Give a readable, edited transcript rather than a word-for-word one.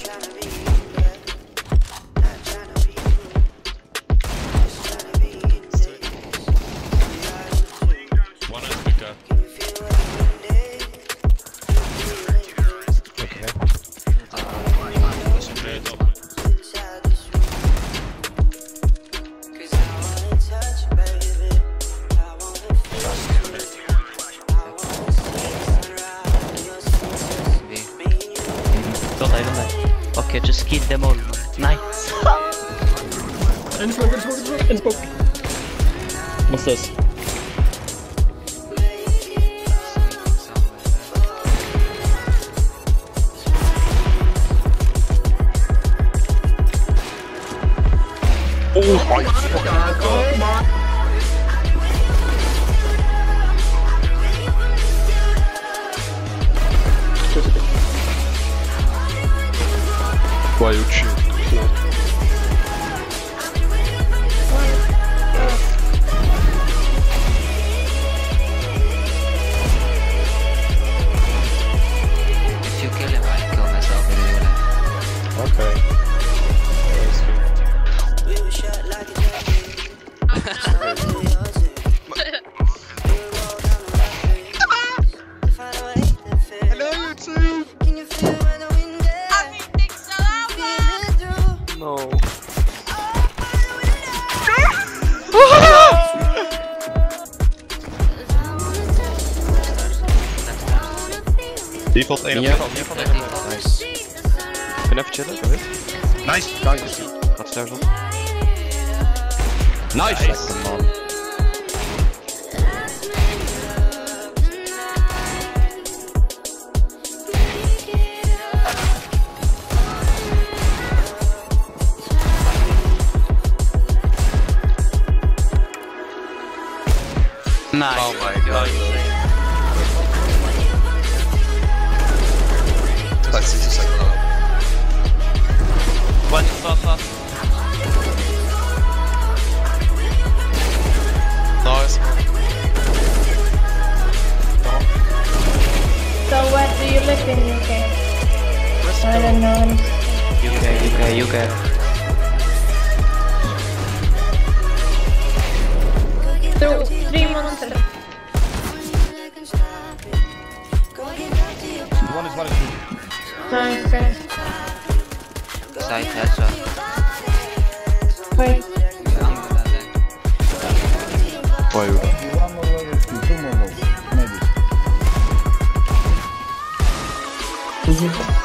One is quicker. Okay, top. Don't I don't know. Okay, just kill them all. Nice. En smoke. What's this? Oh my god! Твою чуть. If you kill him, I kill myself in real life. Okay. Hello YouTube! No. Default 1 op default. Nice. Ik ben even chillen, kan dit? Nice! Nice! Wat is daar zo? Nice! Lekker man. Nice. Oh my god. That's just like One pop. nice. So where do you live in UK? I don't know. UK. 3 months. One is Okay. Side headshot. Wait. Why you? One more low, 2 more low. Maybe. Is it?